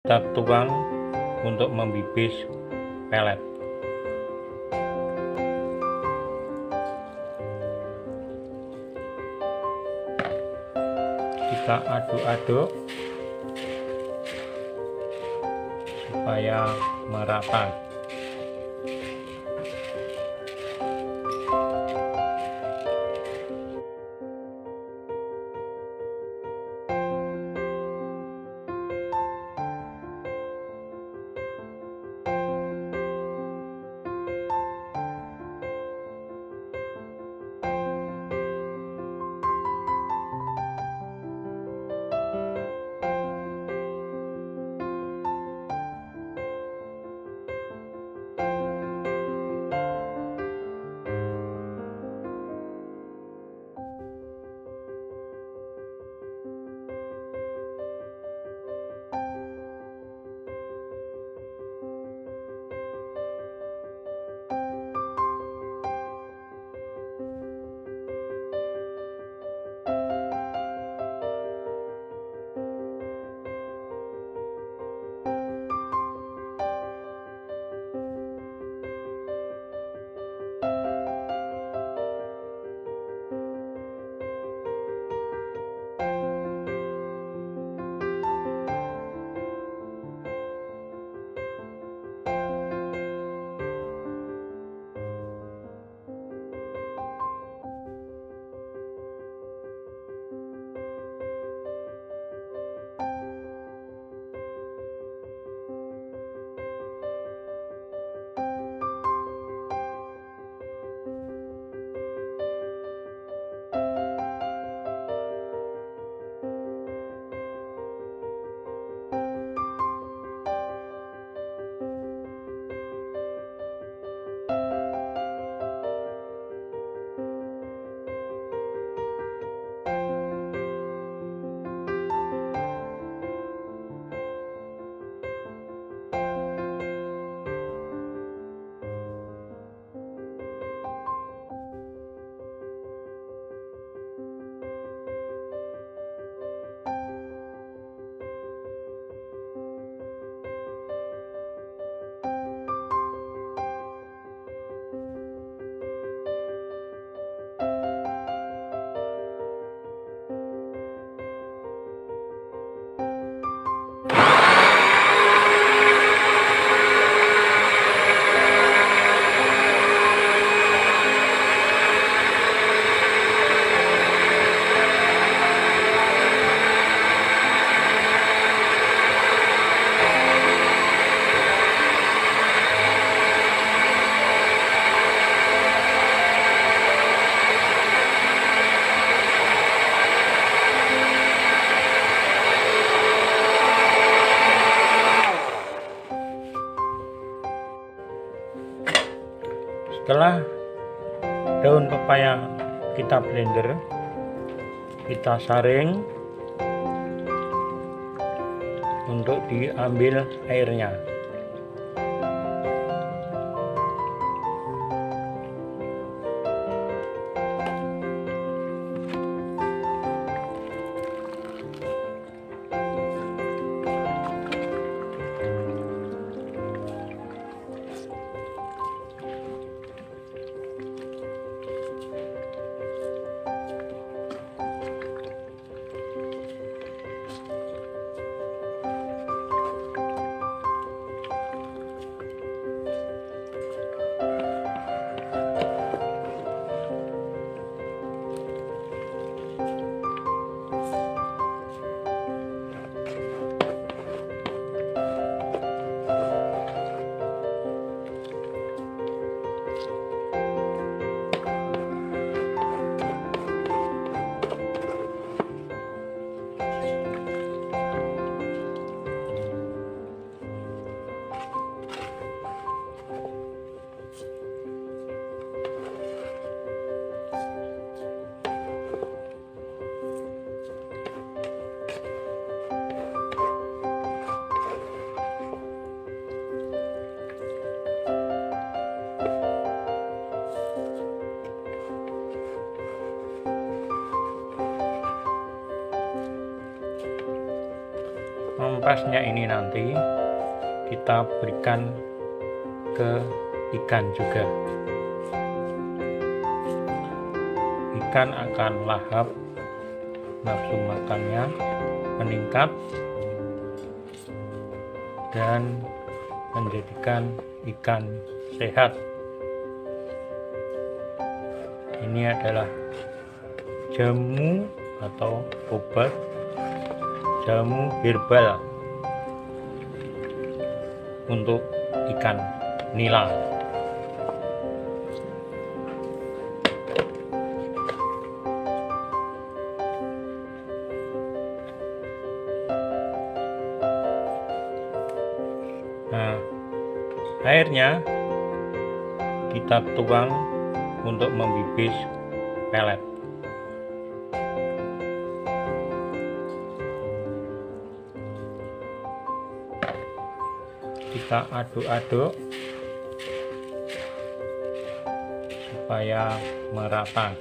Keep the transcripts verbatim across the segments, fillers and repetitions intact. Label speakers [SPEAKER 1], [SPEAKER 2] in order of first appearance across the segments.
[SPEAKER 1] kita tuang untuk membibis pelet. Kita aduk-aduk supaya merata. Setelah daun pepaya kita blender, kita saring untuk diambil airnya. ampasnya ini nanti kita berikan ke ikan juga. Ikan akan lahap, nafsu makannya meningkat dan menjadikan ikan sehat. Ini adalah jamu atau obat jamu herbal untuk ikan nila. Nah, airnya kita tuang untuk membibis pelet. Kita aduk-aduk supaya merata.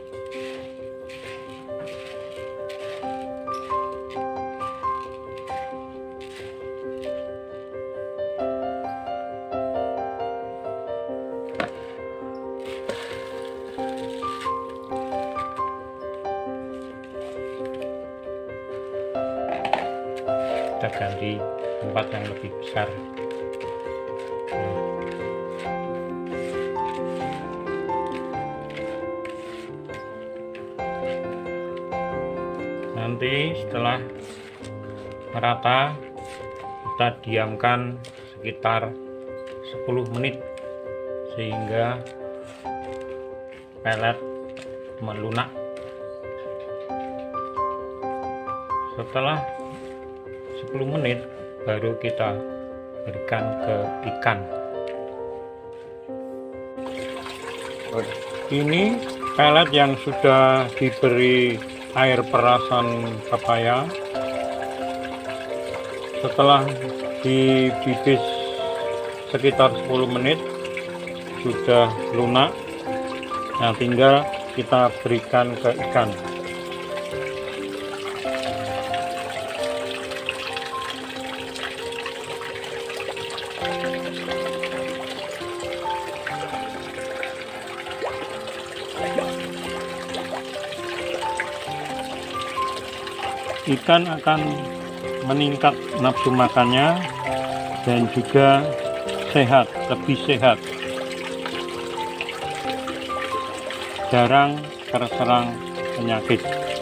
[SPEAKER 1] Kita ganti tempat yang lebih besar. Nanti setelah merata kita diamkan sekitar sepuluh menit sehingga pelet melunak. Setelah sepuluh menit baru kita berikan ke ikan. Ini pelet yang sudah diberi air perasan pepaya. Setelah dibibis sekitar sepuluh menit sudah lunak. Nah, tinggal kita berikan ke ikan. Ikan akan meningkat nafsu makannya dan juga sehat, lebih sehat, jarang terserang penyakit.